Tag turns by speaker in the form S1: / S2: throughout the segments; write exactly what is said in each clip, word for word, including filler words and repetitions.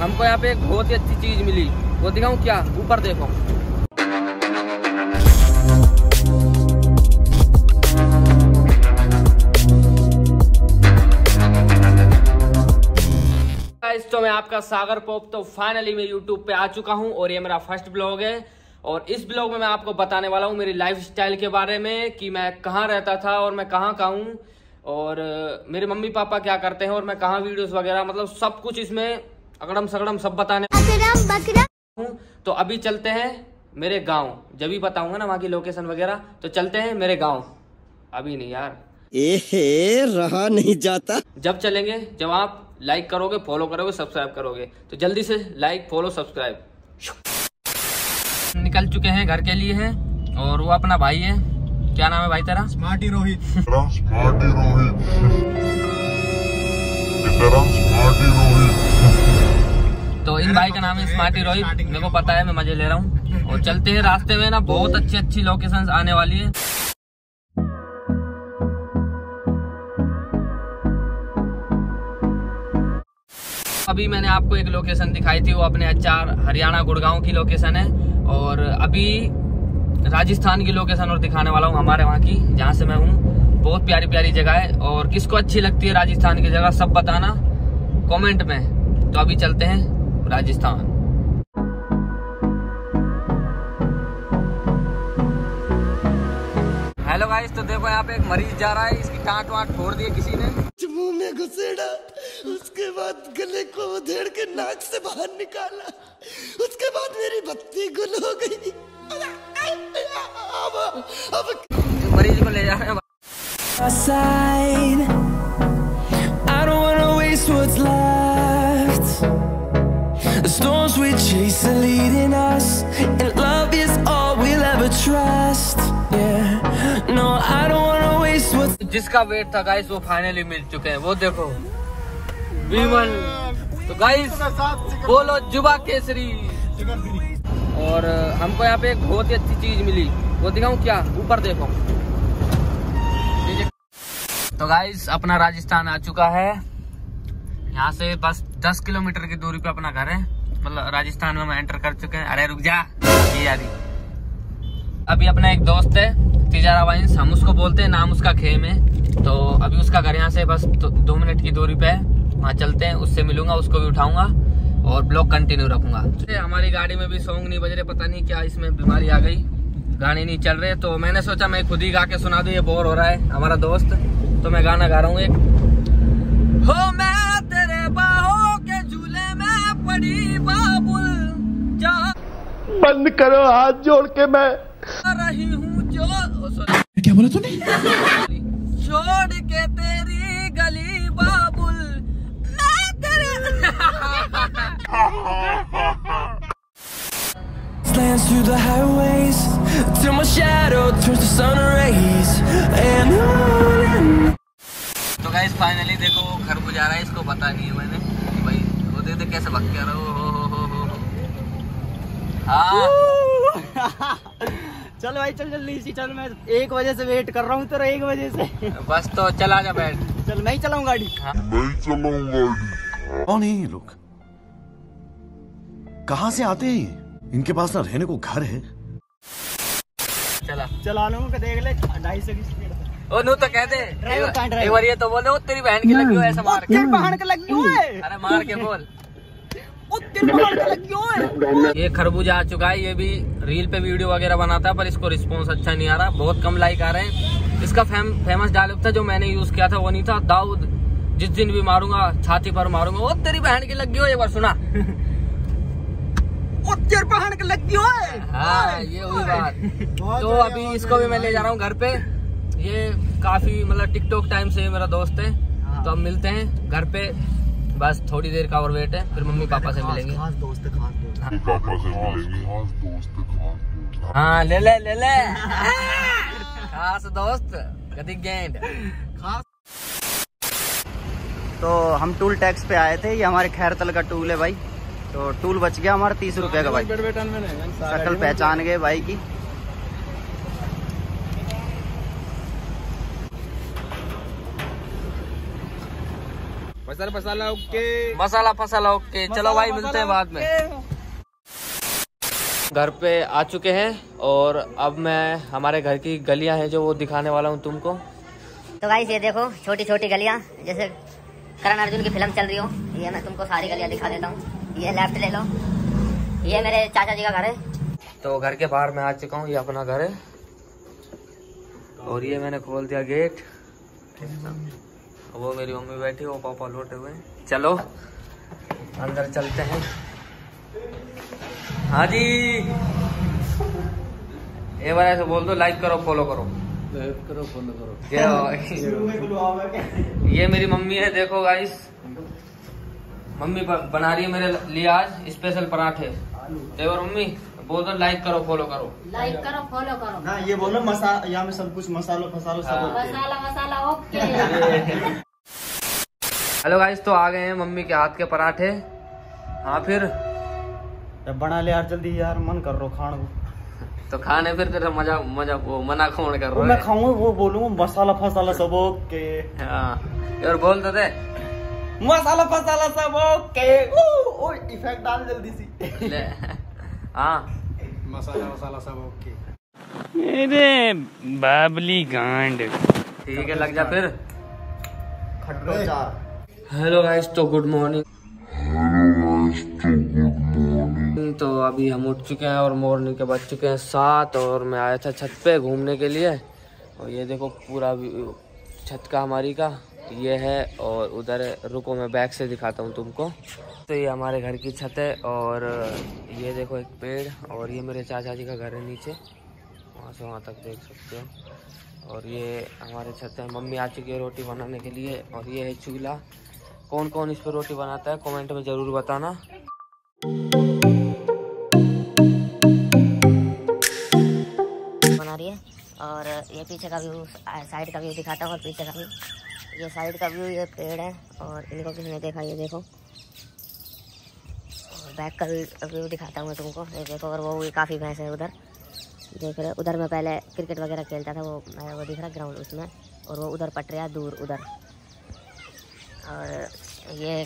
S1: हमको यहाँ पे एक बहुत ही अच्छी चीज मिली, वो दिखाऊं क्या? ऊपर देखो। तो मैं आपका सागर पोप तो फाइनली मैं यूट्यूब पे आ चुका हूँ और ये मेरा फर्स्ट ब्लॉग है। और इस ब्लॉग में मैं आपको बताने वाला हूँ मेरी लाइफ स्टाइल के बारे में कि मैं कहाँ रहता था और मैं कहाँ का हूँ और मेरे मम्मी पापा क्या करते हैं और मैं कहाँ वीडियोस वगैरह, मतलब सब कुछ इसमें अगड़म सगड़म सब बताने हूँ। तो अभी चलते हैं मेरे गाँव, जब भी बताऊंगा ना वहाँ की लोकेशन वगैरह। तो चलते हैं मेरे गाँव, अभी नहीं यार,
S2: एहे रहा नहीं जाता।
S1: जब चलेंगे, जब आप लाइक करोगे, फॉलो करोगे, सब्सक्राइब करोगे। तो जल्दी से लाइक फॉलो सब्सक्राइब। निकल चुके हैं घर के लिए हैं और वो अपना भाई है, क्या नाम है भाई तेरा?
S3: Smarty Rohit.
S4: Smarty Rohit. Smarty Rohit.
S1: तो इन भाई का नाम है स्मार्टी रोहित, मेरे को पता है, मैं मजे ले रहा हूँ। और चलते हैं, रास्ते में ना बहुत अच्छी अच्छी लोकेशंस आने वाली है। अभी मैंने आपको एक लोकेशन दिखाई थी, वो अपने अचार हरियाणा गुड़गांव की लोकेशन है। और अभी राजस्थान की लोकेशन और दिखाने वाला हूँ, हमारे वहाँ की, जहाँ से मैं हूँ। बहुत प्यारी प्यारी जगह है और किसको अच्छी लगती है राजस्थान की जगह सब बताना कमेंट में। तो अभी चलते हैं राजस्थान। हेलो गाइस, तो देखो यहाँ पे एक मरीज जा रहा है, इसकी टाँट वाट फोड़ दी है किसी ने।
S2: मुंह में घुसेड़ा, उसके बाद गले को उधेड़ के नाक से बाहर निकाला, उसके बाद मेरी बत्ती गुल हो गई। अब, अब
S1: मरीज को ले जा रहे हैं। जिसका वेट था गाइस वो फाइनली मिल चुके हैं, वो देखो विमल। तो गाइस बोलो जुबा केसरी। और हमको यहाँ पे एक बहुत ही अच्छी चीज मिली, वो दिखाऊं क्या? ऊपर देखो। तो गाइस अपना राजस्थान आ चुका है, यहाँ से बस दस किलोमीटर की दूरी पे अपना घर है, मतलब राजस्थान में हम एंटर कर चुके हैं। अरे रुक जा, ये यारी। अभी अपना एक दोस्त है तिजारा वाइन्स, हम उसको बोलते हैं, नाम उसका खेम है। तो अभी उसका घर यहाँ से बस दो, दो मिनट की दूरी पे है, वहाँ चलते हैं, उससे मिलूंगा, उसको भी उठाऊंगा और ब्लॉग कंटिन्यू रखूंगा। हमारी गाड़ी में भी सॉन्ग नहीं बज रहे, पता नहीं क्या इसमें बीमारी आ गई, गाने नहीं चल रहे। तो मैंने सोचा मैं खुद ही गा के सुना दूं, ये बोर हो रहा है हमारा दोस्त। तो मैं गाना गा रहा हूँ एक। हो मैं तेरे बाहों के झूले में पड़ी बाबुल, जा
S3: बंद करो हाथ जोड़ के, मैं
S1: रही हूँ जो,
S3: क्या बोला तूने?
S1: छोड़ के तेरी गली बाबुल, मैं तेरे
S5: Slants through the highways till my shadow turns to sun rays and on.
S1: तो गाइस फाइनली देखो घर गुजारा है, इसको पता नहीं है मैंने भाई, वो देखते कैसे भग के रहा हो हो हो हो हो। हाँ
S2: चल भाई चल जल्दी सी चल, मैं एक बजे से वेट कर रहा हूँ तेरा, एक बजे से।
S1: बस तो चला जा बैठ।
S2: चल मैं ही चलाऊं गाड़ी।
S1: हाँ।
S4: मैं चलाऊंगा गाड़ी।
S6: कौन है ये लोग? कहाँ से आते हैं ये? इनके पास ना रहने को घर है।
S1: चला
S2: चला लो, देख ले ढाई सौ की स्पीड पे।
S1: ओ नू तो कह दे एक बार, ये तो बोले वो तेरी बहन की लगी हो, ऐसा मार के।
S2: तेरी बहन की लगी हो,
S1: अरे मार के बोल।
S2: लगी
S1: ये खरबूजा आ चुका है, ये भी रील पे वीडियो वगैरह बनाता है पर इसको रिस्पॉन्स अच्छा नहीं आ रहा, बहुत कम लाइक आ रहे हैं। इसका फेम, फेमस डायलॉग था जो मैंने यूज किया था, वो नहीं था दाऊद जिस दिन भी मारूंगा छाती पर मारूंगा, वो तेरी बहन की लगी हो, एक बार सुना।
S2: ओ तेरी बहन की लगी हो।
S1: हाँ ये हुई बात। तो अभी इसको भी मैं ले जा रहा हूँ घर पे, ये काफी मतलब टिकटॉक टाइम से मेरा दोस्त है। तो अब मिलते हैं घर पे, बस थोड़ी देर का और वेट है, फिर मम्मी पापा से मिलेंगे।
S2: खास दोस्त है, खास दोस्त।
S4: पापा से मिलेंगे। खास दोस्त, खास दोस्त।
S1: हाँ ले ले ले ले खास दोस्त कदी गेंद खास।
S2: तो हम टूल टैक्स पे आए थे, ये हमारे खैरतल का टूल है भाई। तो टूल बच गया हमारा तीस रुपए का भाई, शक्ल पहचान गए भाई की।
S3: मसाला मसाला ओके,
S1: मसाला फसाला ओके। चलो भाई मिलते हैं बाद में। घर पे आ चुके हैं और अब मैं हमारे घर की गलियां हैं जो वो दिखाने वाला हूँ तुमको।
S7: तो गाइस ये देखो छोटी छोटी गलियां, जैसे करण अर्जुन की फिल्म चल रही हो। ये मैं तुमको सारी गलियां दिखा देता हूँ। ये लेफ्ट ले लो, ये मेरे चाचा जी का घर है।
S1: तो घर के बाहर मैं आ चुका हूँ, ये अपना घर है और ये मैंने खोल दिया गेट। वो मेरी मम्मी बैठी, वो पापा लौटे हुए। चलो अंदर चलते हैं। हाँ जी, एक बार ऐसे बोल दो, लाइक करो फॉलो करो। लाइक करो फॉलो करो। ये मेरी मम्मी है, देखो गाइस, मम्मी बना रही है मेरे लिए आज स्पेशल पराठे। देखो मम्मी बोल दो, लाइक करो फॉलो करो।
S8: लाइक करो फॉलो करो।
S3: ना ये बोलो मसाला, यहाँ में सब कुछ मसाला फसाला सब
S8: मसाला मसाला ओके।
S1: हेलो गाइस, तो आ गए हैं मम्मी के हाथ के पराठे। हाँ फिर
S3: बना ले यार जल्दी यार, मन कर रहा खाने को।
S1: तो खाने फिर तेरा मजा मजा वो मना कौन कर रहा है?
S3: मैं खाऊंगा वो बोलूंगा मसाला फसाला सब ओके।
S1: हाँ और बोल दो दे
S3: मसाला फसाला सब ओके। ओ इफेक्ट डाल जल्दी सी।
S1: ले हाँ
S3: मसाला मसाला सब ओके।
S9: मेरे बाबली गांड।
S1: ठीक है, लग जा फिर।
S3: खट्टो चार।
S1: हेलो गाइस, तो गुड मॉर्निंग। तो अभी हम उठ चुके हैं और मॉर्निंग के बज चुके हैं सात और मैं आया था छत पे घूमने के लिए। और ये देखो पूरा छत का हमारी का ये है और उधर रुको मैं बैक से दिखाता हूँ तुमको। तो ये हमारे घर की छत है और ये देखो एक पेड़ और ये मेरे चाचा जी का घर है नीचे, वहाँ से वहाँ तक देख सकते हो। और ये हमारे छत है। मम्मी आ चुकी है रोटी बनाने के लिए और ये है चूल्हा। कौन कौन इस पर रोटी बनाता है कमेंट में ज़रूर बताना।
S7: बना रही है और ये पीछे का व्यू, साइड का व्यू दिखाता हूँ और पीछे का व्यू। ये साइड का व्यू, ये पेड़ है और इनको किसी ने देखा, ये देखो। और बैक का व्यू दिखाता हूँ मैं तुमको, ये देखो। और वो काफ़ी भैंस है उधर, देख रहे। उधर मैं पहले क्रिकेट वगैरह खेलता था, वो वो दिख रहा ग्राउंड उसमें। और वो उधर पटरिया दूर उधर। और ये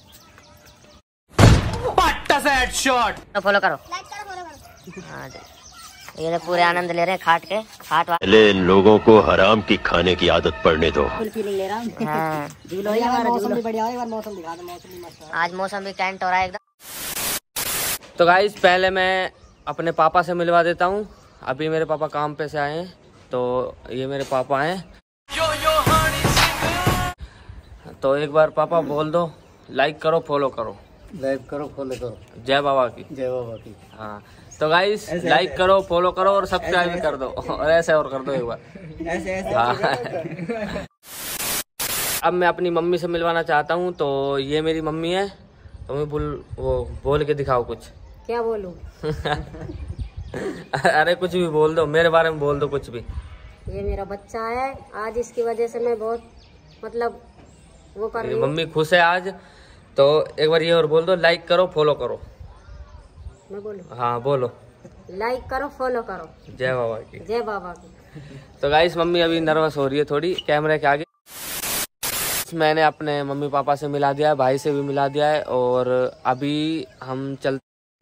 S7: शॉट तो फॉलो करो, लाइक करो, फॉलो करो। हाँ ये तो पूरे आनंद ले रहे हैं खाट के। खाट
S10: पहले इन लोगों को हराम की खाने की आदत पड़ने दो।
S7: ले रहा हूँ। हाँ मौसम भी बढ़िया है, मौसम दिखा दो। मौसम भी मस्त है आज, मौसम भी कैंट हो रहा है एकदम।
S1: तो गाइस पहले मैं अपने पापा से मिलवा देता हूँ। अभी मेरे पापा काम पे से आए हैं, तो ये मेरे पापा हैं। तो एक बार पापा बोल दो, लाइक करो फॉलो करो।
S3: लाइक करो फॉलो करो।
S1: जय बाबा की।
S3: जय बाबा की।
S1: हाँ तो गाइस लाइक करो फॉलो करो और सब्सक्राइब भी कर दो और ऐसे और कर दो एक बार
S3: ऐसे ऐसे।
S1: हाँ। अब मैं अपनी मम्मी से मिलवाना चाहता हूँ। तो ये मेरी मम्मी है, तो मैं बोल वो बोल के दिखाओ कुछ।
S8: क्या बोलूं?
S1: अरे कुछ भी बोल दो, मेरे बारे में बोल दो कुछ भी।
S8: ये मेरा बच्चा है, आज इसकी वजह से मैं बहुत मतलब वो कर रही हूं।
S1: मम्मी खुश है आज। तो एक बार ये और बोल दो, लाइक करो फॉलो करो।
S8: मैं बोलूं?
S1: हाँ बोलो।
S8: लाइक करो फॉलो करो।
S1: जय बाबा की।
S8: जय बाबा की।
S1: तो गाइस मम्मी अभी नर्वस हो रही है थोड़ी कैमरे के आगे। मैंने अपने मम्मी पापा से मिला दिया है, भाई से भी मिला दिया है और अभी हम चलते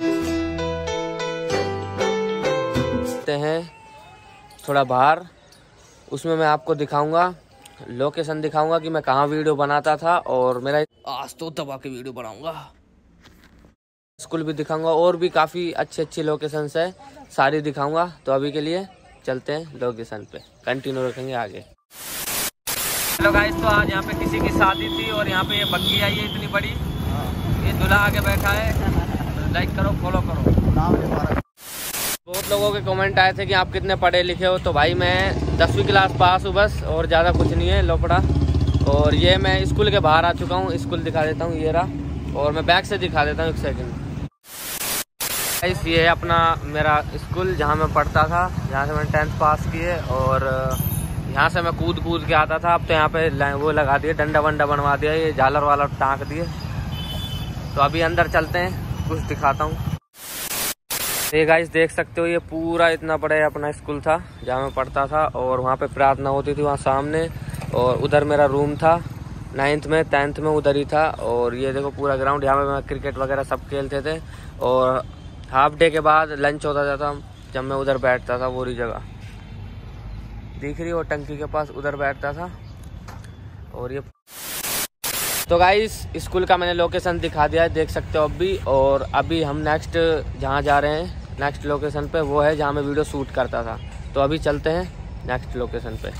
S1: हैं थोड़ा बाहर। उसमें मैं आपको दिखाऊंगा, लोकेशन दिखाऊंगा कि मैं कहाँ वीडियो बनाता था। और मेरा आज तो दबा के वीडियो बनाऊंगा। स्कूल भी दिखाऊंगा और भी काफ़ी अच्छी अच्छी लोकेशंस है, सारी दिखाऊंगा। तो अभी के लिए चलते हैं लोकेशन पे, कंटिन्यू रखेंगे आगे। हेलो गाइस, तो आज यहाँ पे किसी की शादी थी और यहाँ पे ये बग्गी आई है इतनी बड़ी। ये दूल्हा आगे बैठा है। लाइक करो फॉलो करो। बहुत लोगों के कमेंट आए थे कि आप कितने पढ़े लिखे हो। तो भाई मैं दसवीं क्लास पास हूँ बस, और ज़्यादा कुछ नहीं है लोपड़ा। और ये मैं स्कूल के बाहर आ चुका हूँ, स्कूल दिखा देता हूँ ये रहा। और मैं बैक से दिखा देता हूँ एक सेकंड। ये है अपना मेरा स्कूल जहाँ मैं पढ़ता था, जहाँ से मैंने टेंथ पास की है। और यहाँ से मैं कूद कूद के आता था। अब तो यहाँ पे वो लगा दिए, डंडा वंडा बनवा दिया, ये झालर वाला टाँक दिए। तो अभी अंदर चलते हैं, कुछ दिखाता हूँ। ये गाइस देख सकते हो, ये पूरा इतना बड़ा अपना स्कूल था जहाँ मैं पढ़ता था। और वहाँ पे प्रार्थना होती थी वहाँ सामने, और उधर मेरा रूम था। नाइन्थ में टेंथ में उधर ही था। और ये देखो पूरा ग्राउंड, यहाँ पे मैं क्रिकेट वगैरह सब खेलते थे। और हाफ डे के बाद लंच होता था जब मैं उधर बैठता था, वो रही जगह दिख रही, वो टंकी के पास उधर बैठता था। और ये तो गाइस स्कूल का मैंने लोकेशन दिखा दिया है, देख सकते हो अभी। और अभी हम नेक्स्ट जहाँ जा रहे हैं, नेक्स्ट लोकेशन पे, वो है जहाँ मैं वीडियो शूट करता था। तो अभी चलते हैं नेक्स्ट लोकेशन पे।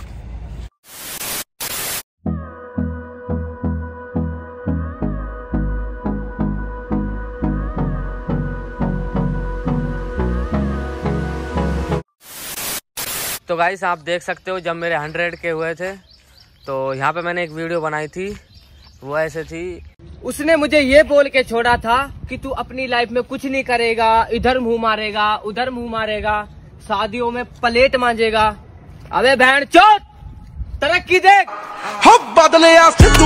S1: तो गाइस आप देख सकते हो जब मेरे हंड्रेड के हुए थे तो यहाँ पे मैंने एक वीडियो बनाई थी, वो ऐसे थी।
S3: उसने मुझे ये बोल के छोड़ा था कि तू अपनी लाइफ में कुछ नहीं करेगा, इधर मुंह मारेगा उधर मुंह मारेगा, शादियों में प्लेट मांजेगा। अबे बहन चोद तरक्की देख,
S2: हम बदले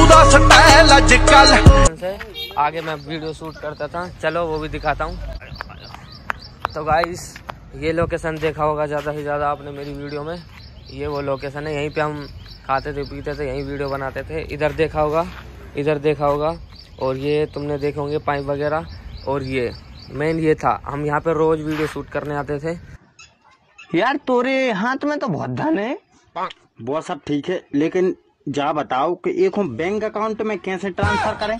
S1: से आगे मैं वीडियो शूट करता था, चलो वो भी दिखाता हूँ। तो गाइस ये लोकेशन देखा होगा ज़्यादा से ज़्यादा आपने मेरी वीडियो में, ये वो लोकेशन है, यहीं पे हम खाते थे पीते थे, यहीं वीडियो बनाते थे। इधर देखा होगा, इधर देखा होगा, और ये तुमने देखे होंगे पाइप वगैरह। और ये मेन ये था, हम यहाँ पे रोज वीडियो शूट करने आते थे।
S3: यार तोरे हाथ में तो बहुत धन है।
S11: वो सब ठीक है, लेकिन जा बताओ कि एक हम बैंक अकाउंट में कैसे ट्रांसफर करें?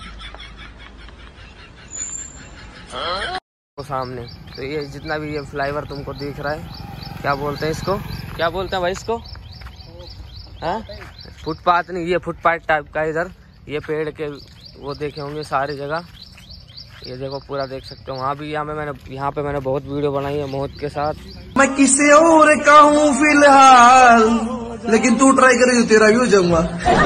S1: तो सामने तो ये जितना भी ये फ्लाईओवर तुमको दिख रहा है, क्या बोलते हैं इसको, क्या बोलते हैं भाई इसको? हाँ फुटपाथ नहीं, ये फुटपाथ टाइप का। इधर ये पेड़ के वो देखे होंगे सारी जगह, ये देखो पूरा देख सकते हो। वहाँ भी यहाँ पे मैंने यहाँ पे मैंने बहुत वीडियो बनाई है मोहित के साथ।
S2: मैं किसी और का हूँ फिलहाल, लेकिन तू ट्राई करेगी तेरा भी हो जाऊंगा।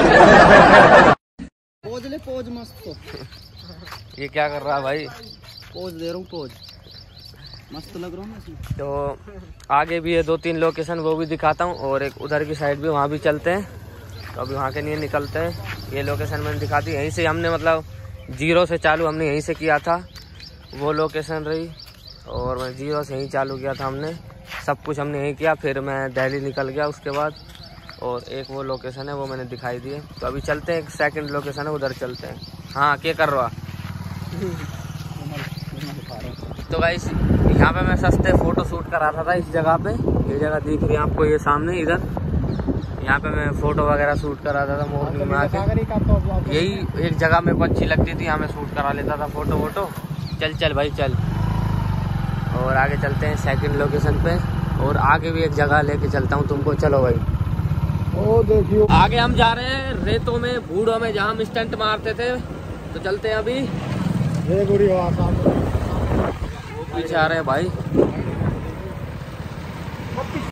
S3: पोज ले, पोज मस्त तो।
S1: ये क्या कर रहा है भाई?
S3: पोज दे रहा हूँ, पोज मस्त लग रहा हूँ।
S1: तो आगे भी है दो तीन लोकेशन, वो भी दिखाता हूँ। और एक उधर की साइड भी, वहाँ भी चलते हैं। तो अभी वहाँ के लिए निकलते हैं। ये लोकेशन मैंने दिखा दी, यहीं से हमने मतलब जीरो से चालू हमने यहीं से किया था, वो लोकेशन रही। और मैं जीरो से यहीं चालू किया था हमने, सब कुछ हमने यहीं किया। फिर मैं दिल्ली निकल गया उसके बाद। और एक वो लोकेशन है वो मैंने दिखाई दी है। तो अभी चलते हैं, एक सेकंड लोकेशन है उधर चलते हैं। हाँ क्या कर रहा? तो गाइस यहाँ पे मैं सस्ते फोटो शूट करा था, था इस जगह पे, ये जगह दिख रही है आपको ये सामने, इधर यहाँ पे मैं फोटो वगैरह शूट कराता था मॉर्निंग में आके। यही एक जगह मेरे को अच्छी लगती थी, यहाँ मैं शूट करा लेता था फोटो वोटो। चल चल भाई चल। और आगे चलते हैं सेकंड लोकेशन पे, और आगे भी एक जगह लेके चलता हूँ तुमको, चलो भाई।
S3: ओ देखियो
S1: आगे हम जा रहे हैं रेतों में, बूढ़ों में, जहाँ हम स्टंट मारते थे। तो चलते हैं अभी। पीछे आ रहे हैं भाई।